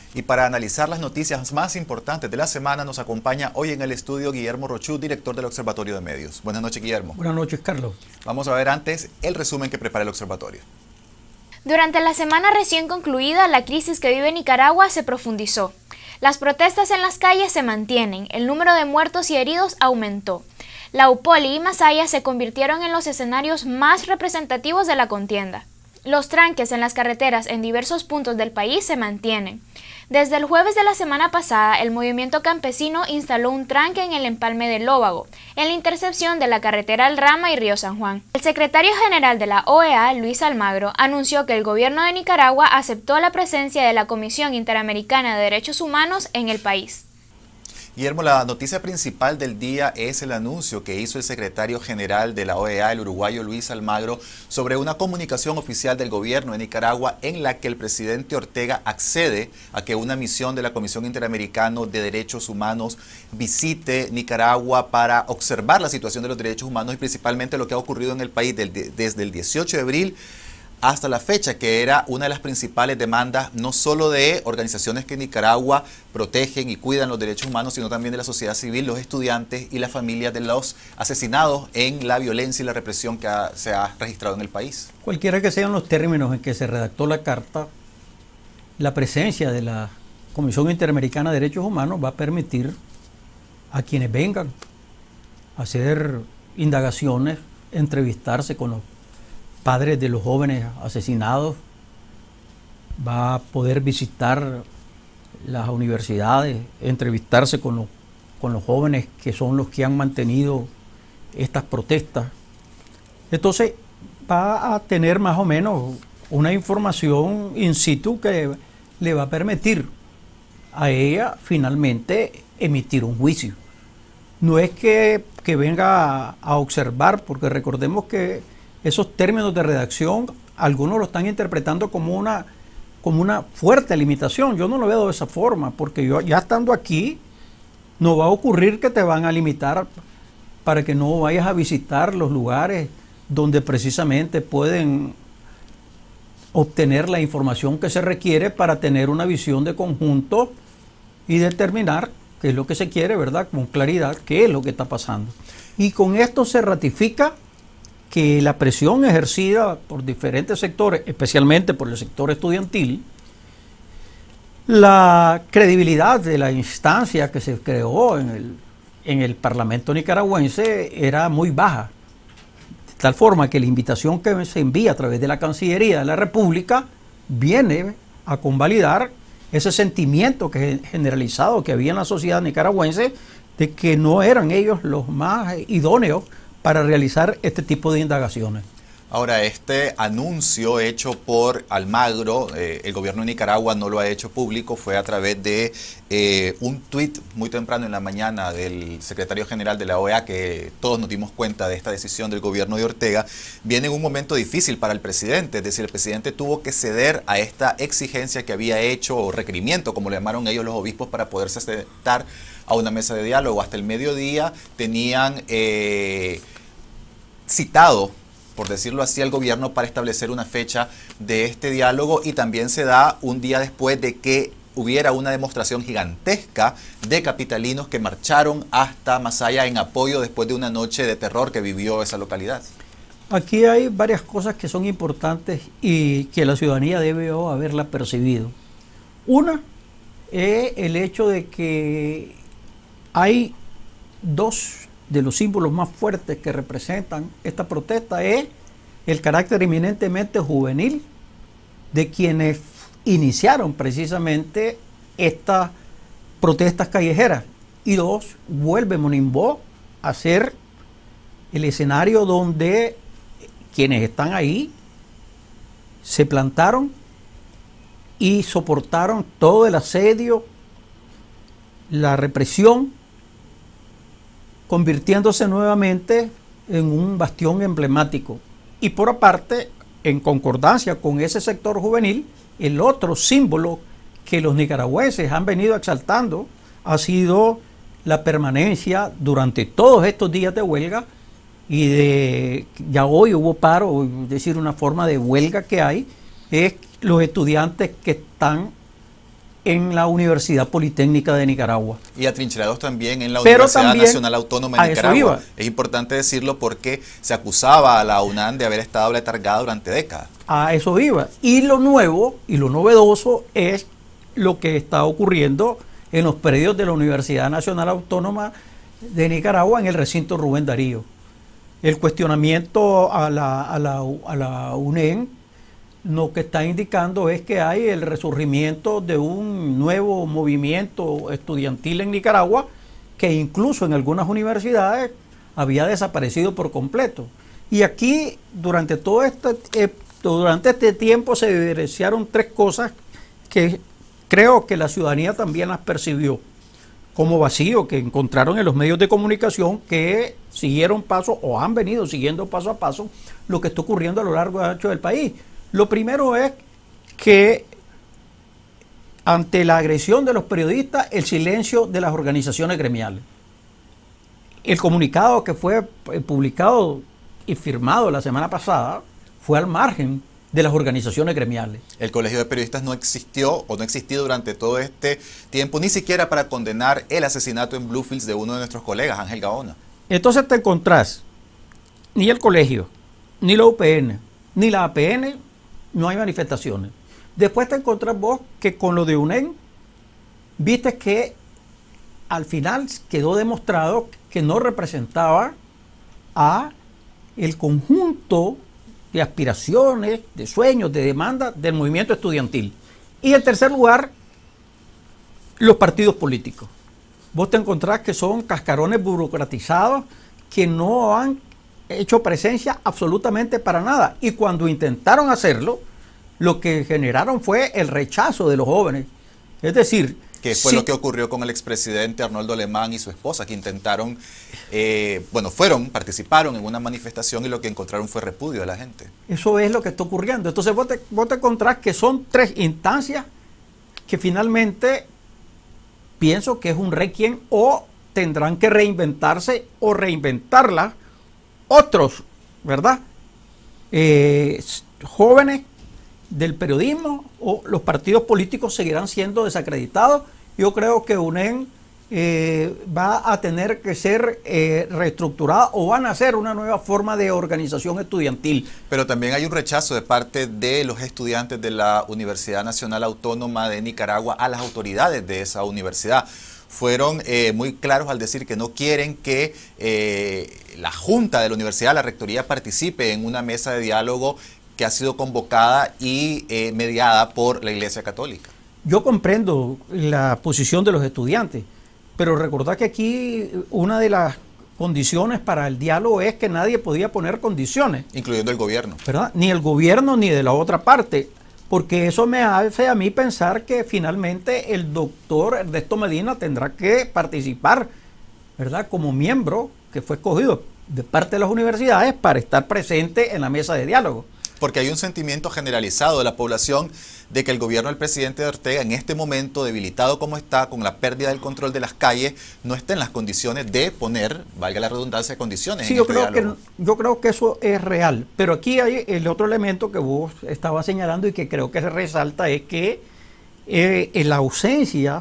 Y para analizar las noticias más importantes de la semana nos acompaña hoy en el estudio Guillermo Rochú, director del Observatorio de Medios. Buenas noches, Guillermo. Buenas noches, Carlos. Vamos a ver antes el resumen que prepara el observatorio. Durante la semana recién concluida, la crisis que vive Nicaragua se profundizó. Las protestas en las calles se mantienen, el número de muertos y heridos aumentó. La UPOLI y Masaya se convirtieron en los escenarios más representativos de la contienda. Los tranques en las carreteras en diversos puntos del país se mantienen. Desde el jueves de la semana pasada, el movimiento campesino instaló un tranque en el empalme del Lóbago, en la intercepción de la carretera El Rama y Río San Juan. El secretario general de la OEA, Luis Almagro, anunció que el gobierno de Nicaragua aceptó la presencia de la Comisión Interamericana de Derechos Humanos en el país. Guillermo, la noticia principal del día es el anuncio que hizo el secretario general de la OEA, el uruguayo Luis Almagro, sobre una comunicación oficial del gobierno de Nicaragua en la que el presidente Ortega accede a que una misión de la Comisión Interamericana de Derechos Humanos visite Nicaragua para observar la situación de los derechos humanos y principalmente lo que ha ocurrido en el país desde el 18 de abril hasta la fecha, que era una de las principales demandas no solo de organizaciones que en Nicaragua protegen y cuidan los derechos humanos, sino también de la sociedad civil, los estudiantes y las familias de los asesinados en la violencia y la represión que se ha registrado en el país. Cualquiera que sean los términos en que se redactó la carta, la presencia de la Comisión Interamericana de Derechos Humanos va a permitir a quienes vengan a hacer indagaciones, entrevistarse con los padres de los jóvenes asesinados, va a poder visitar las universidades, entrevistarse con los jóvenes que son los que han mantenido estas protestas. Entonces va a tener más o menos una información in situ que le va a permitir a ella finalmente emitir un juicio. No es que venga a observar, porque recordemos que esos términos de redacción, algunos lo están interpretando como una fuerte limitación. Yo no lo veo de esa forma, porque yo ya estando aquí, no va a ocurrir que te van a limitar para que no vayas a visitar los lugares donde precisamente pueden obtener la información que se requiere para tener una visión de conjunto y determinar qué es lo que se quiere, ¿verdad? Con claridad, qué es lo que está pasando. Y con esto se ratifica que la presión ejercida por diferentes sectores, especialmente por el sector estudiantil, la credibilidad de la instancia que se creó en el Parlamento nicaragüense era muy baja. De tal forma que la invitación que se envía a través de la Cancillería de la República viene a convalidar ese sentimiento generalizado que había en la sociedad nicaragüense de que no eran ellos los más idóneos para realizar este tipo de indagaciones. Ahora, este anuncio hecho por Almagro, el gobierno de Nicaragua no lo ha hecho público, fue a través de un tuit muy temprano en la mañana del secretario general de la OEA, que todos nos dimos cuenta de esta decisión del gobierno de Ortega. Viene en un momento difícil para el presidente, es decir, el presidente tuvo que ceder a esta exigencia que había hecho, o requerimiento, como le llamaron ellos los obispos, para poderse sentar a una mesa de diálogo. Hasta el mediodía tenían citado, por decirlo así, al gobierno para establecer una fecha de este diálogo, y también se da un día después de que hubiera una demostración gigantesca de capitalinos que marcharon hasta Masaya en apoyo después de una noche de terror que vivió esa localidad. Aquí hay varias cosas que son importantes y que la ciudadanía debe haberla percibido. Una es el hecho de que hay dos de los símbolos más fuertes que representan esta protesta, es el carácter eminentemente juvenil de quienes iniciaron precisamente estas protestas callejeras. Y dos, vuelve Monimbó a ser el escenario donde quienes están ahí se plantaron y soportaron todo el asedio, la represión, convirtiéndose nuevamente en un bastión emblemático. Y por aparte, en concordancia con ese sector juvenil, el otro símbolo que los nicaragüenses han venido exaltando ha sido la permanencia durante todos estos días de huelga, y ya hoy hubo paro, es decir, una forma de huelga que hay, es los estudiantes que están en la Universidad Politécnica de Nicaragua. Y atrincherados también en la Pero Universidad también Nacional Autónoma de Nicaragua. Es importante decirlo porque se acusaba a la UNAM de haber estado letargada durante décadas. A eso iba. Y lo nuevo y lo novedoso es lo que está ocurriendo en los predios de la Universidad Nacional Autónoma de Nicaragua en el recinto Rubén Darío. El cuestionamiento a la UNEN lo que está indicando es que hay el resurgimiento de un nuevo movimiento estudiantil en Nicaragua que incluso en algunas universidades había desaparecido por completo. Y aquí durante este tiempo se evidenciaron tres cosas que creo que la ciudadanía también las percibió como vacío, que encontraron en los medios de comunicación, que siguieron paso o han venido siguiendo paso a paso lo que está ocurriendo a lo largo y ancho del país. Lo primero es que ante la agresión de los periodistas, el silencio de las organizaciones gremiales. El comunicado que fue publicado y firmado la semana pasada fue al margen de las organizaciones gremiales. El Colegio de Periodistas no existió o no existió durante todo este tiempo, ni siquiera para condenar el asesinato en Bluefields de uno de nuestros colegas, Ángel Gaona. Entonces te encontrás, ni el colegio, ni la UPN, ni la APN, no hay manifestaciones. Después te encontrás vos que con lo de UNEN, viste que al final quedó demostrado que no representaba a el conjunto de aspiraciones, de sueños, de demandas del movimiento estudiantil. Y en tercer lugar, los partidos políticos. Vos te encontrás que son cascarones burocratizados que no han hecho presencia absolutamente para nada. Y cuando intentaron hacerlo, lo que generaron fue el rechazo de los jóvenes. Es decir, que fue lo que ocurrió con el expresidente Arnoldo Alemán y su esposa, que intentaron, participaron en una manifestación y lo que encontraron fue repudio de la gente. Eso es lo que está ocurriendo. Entonces vos te encontrás que son tres instancias que finalmente pienso que es un requiem o tendrán que reinventarse o reinventarla otros, ¿verdad? Jóvenes del periodismo o los partidos políticos seguirán siendo desacreditados. Yo creo que UNEN va a tener que ser reestructurada o van a hacer una nueva forma de organización estudiantil. Pero también hay un rechazo de parte de los estudiantes de la Universidad Nacional Autónoma de Nicaragua a las autoridades de esa universidad. Fueron muy claros al decir que no quieren que la Junta de la Universidad, la Rectoría, participe en una mesa de diálogo que ha sido convocada y mediada por la Iglesia Católica. Yo comprendo la posición de los estudiantes, pero recordad que aquí una de las condiciones para el diálogo es que nadie podía poner condiciones. Incluyendo el gobierno. ¿Verdad? Ni el gobierno ni de la otra parte, porque eso me hace a mí pensar que finalmente el doctor Ernesto Medina tendrá que participar, ¿verdad? Como miembro que fue escogido de parte de las universidades para estar presente en la mesa de diálogo. Porque hay un sentimiento generalizado de la población de que el gobierno del presidente Ortega, en este momento debilitado como está, con la pérdida del control de las calles, no está en las condiciones de poner, valga la redundancia, condiciones. Sí, yo creo que eso es real. Pero aquí hay el otro elemento que vos estabas señalando y que creo que se resalta, es que en la ausencia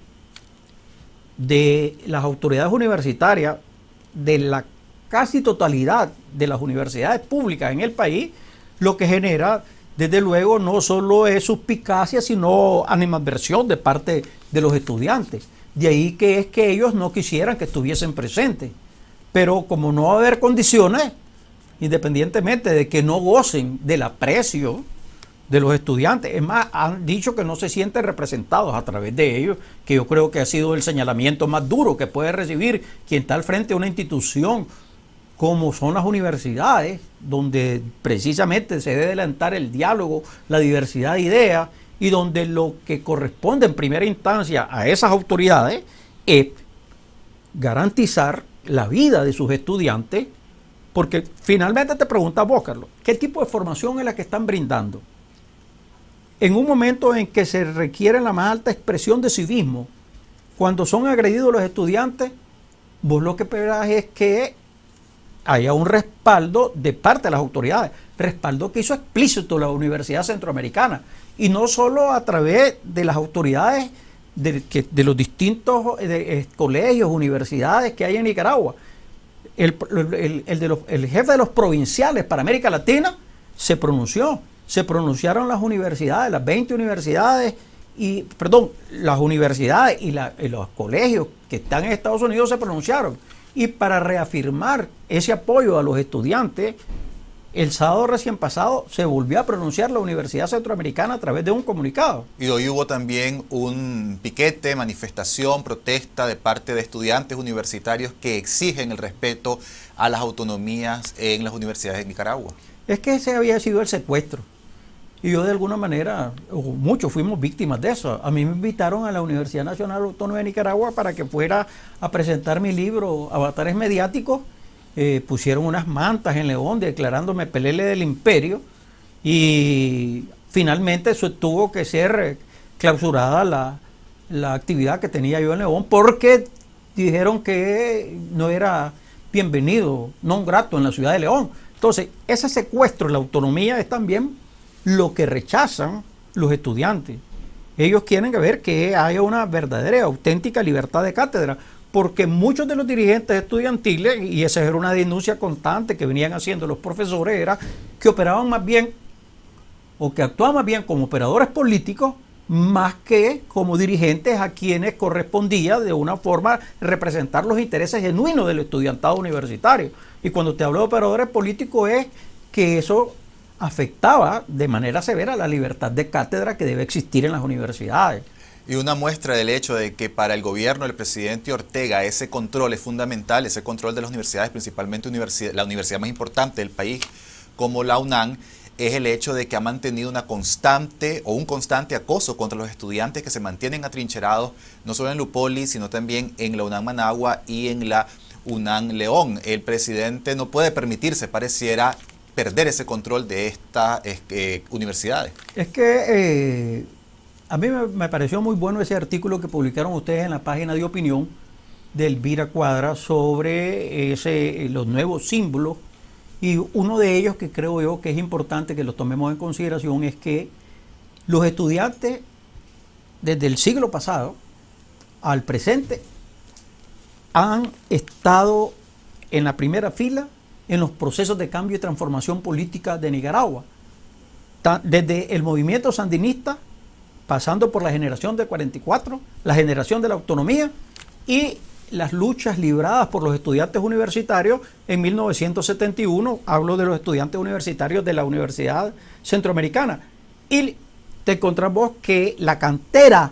de las autoridades universitarias, de la casi totalidad de las universidades públicas en el país, lo que genera, desde luego, no solo es suspicacia, sino animadversión de parte de los estudiantes. De ahí que es que ellos no quisieran que estuviesen presentes. Pero como no va a haber condiciones, independientemente de que no gocen del aprecio de los estudiantes, es más, han dicho que no se sienten representados a través de ellos, que yo creo que ha sido el señalamiento más duro que puede recibir quien está al frente de una institución como son las universidades, donde precisamente se debe adelantar el diálogo, la diversidad de ideas, y donde lo que corresponde en primera instancia a esas autoridades es garantizar la vida de sus estudiantes, porque finalmente te preguntas vos, Carlos, ¿qué tipo de formación es la que están brindando? En un momento en que se requiere la más alta expresión de civismo, cuando son agredidos los estudiantes, vos lo que esperás es que haya un respaldo de parte de las autoridades, respaldo que hizo explícito la Universidad Centroamericana, y no solo a través de las autoridades de los distintos colegios, universidades que hay en Nicaragua. El jefe de los provinciales para América Latina se pronunció. Se pronunciaron las universidades, las 20 universidades, las universidades y los colegios que están en Estados Unidos se pronunciaron. Y para reafirmar ese apoyo a los estudiantes, el sábado recién pasado se volvió a pronunciar la Universidad Centroamericana a través de un comunicado. Y hoy hubo también un piquete, manifestación, protesta de parte de estudiantes universitarios que exigen el respeto a las autonomías en las universidades de Nicaragua. Es que ese había sido el secuestro. Y yo de alguna manera, muchos fuimos víctimas de eso. A mí me invitaron a la Universidad Nacional Autónoma de Nicaragua para que fuera a presentar mi libro Avatares Mediáticos. Pusieron unas mantas en León declarándome pelele del imperio y finalmente eso tuvo que ser clausurada la actividad que tenía yo en León porque dijeron que no era bienvenido, non grato en la ciudad de León. Entonces, ese secuestro de la autonomía es también lo que rechazan los estudiantes. Ellos quieren ver que haya una verdadera y auténtica libertad de cátedra, porque muchos de los dirigentes estudiantiles, y esa era una denuncia constante que venían haciendo los profesores, era que operaban más bien, o que actuaban más bien como operadores políticos, más que como dirigentes a quienes correspondía de una forma representar los intereses genuinos del estudiantado universitario. Y cuando te hablo de operadores políticos es que eso afectaba de manera severa la libertad de cátedra que debe existir en las universidades. Y una muestra del hecho de que para el gobierno del presidente Ortega ese control es fundamental, ese control de las universidades, principalmente la universidad más importante del país como la UNAM, es el hecho de que ha mantenido un constante acoso contra los estudiantes que se mantienen atrincherados no solo en Lupoli, sino también en la UNAM Managua y en la UNAM León. El presidente no puede permitirse, pareciera, perder ese control de estas universidades. Es que a mí me pareció muy bueno ese artículo que publicaron ustedes en la página de opinión de Elvira Cuadra sobre los nuevos símbolos, y uno de ellos que creo yo que es importante que lo tomemos en consideración es que los estudiantes desde el siglo pasado al presente han estado en la primera fila en los procesos de cambio y transformación política de Nicaragua, desde el movimiento sandinista, pasando por la generación del 44, la generación de la autonomía y las luchas libradas por los estudiantes universitarios en 1971, hablo de los estudiantes universitarios de la Universidad Centroamericana. Y te encontramos que la cantera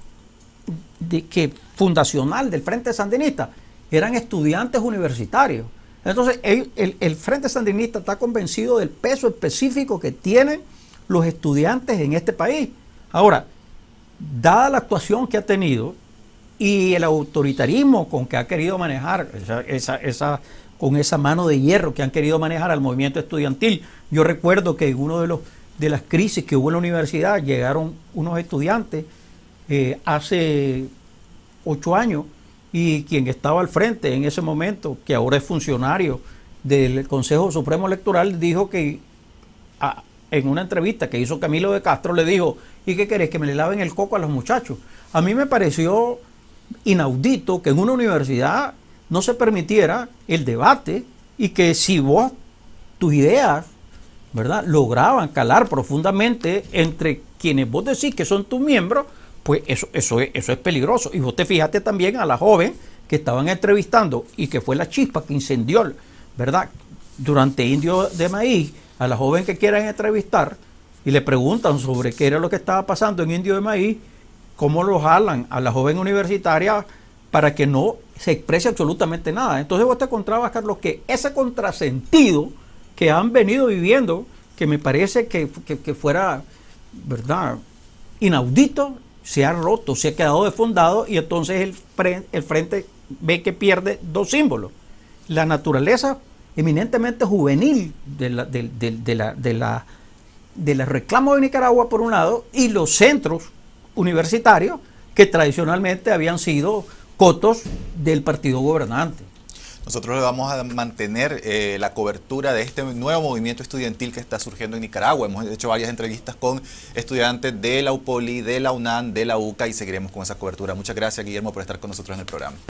fundacional del Frente Sandinista eran estudiantes universitarios. Entonces el Frente Sandinista está convencido del peso específico que tienen los estudiantes en este país. Ahora, dada la actuación que ha tenido y el autoritarismo con que ha querido manejar, con esa mano de hierro que han querido manejar al movimiento estudiantil, yo recuerdo que en uno de las crisis que hubo en la universidad llegaron unos estudiantes hace 8 años, y quien estaba al frente en ese momento, que ahora es funcionario del Consejo Supremo Electoral, dijo que en una entrevista que hizo Camilo de Castro le dijo: ¿y qué querés? Que me le laven el coco a los muchachos. A mí me pareció inaudito que en una universidad no se permitiera el debate, y que si tus ideas, ¿verdad?, lograban calar profundamente entre quienes vos decís que son tus miembros, pues eso es peligroso. Y vos te fijaste también a la joven que estaban entrevistando y que fue la chispa que incendió, ¿verdad?, durante Indio de Maíz, a la joven que quieran entrevistar y le preguntan sobre qué era lo que estaba pasando en Indio de Maíz, cómo lo jalan a la joven universitaria para que no se exprese absolutamente nada. Entonces vos te encontrabas, Carlos, que ese contrasentido que han venido viviendo, que me parece que fuera, ¿verdad?, inaudito, se ha roto, se ha quedado desfondado, y entonces el frente ve que pierde dos símbolos: la naturaleza eminentemente juvenil de la reclamo de Nicaragua por un lado, y los centros universitarios que tradicionalmente habían sido cotos del partido gobernante. Nosotros le vamos a mantener la cobertura de este nuevo movimiento estudiantil que está surgiendo en Nicaragua. Hemos hecho varias entrevistas con estudiantes de la UPOLI, de la UNAM, de la UCA y seguiremos con esa cobertura. Muchas gracias, Guillermo, por estar con nosotros en el programa.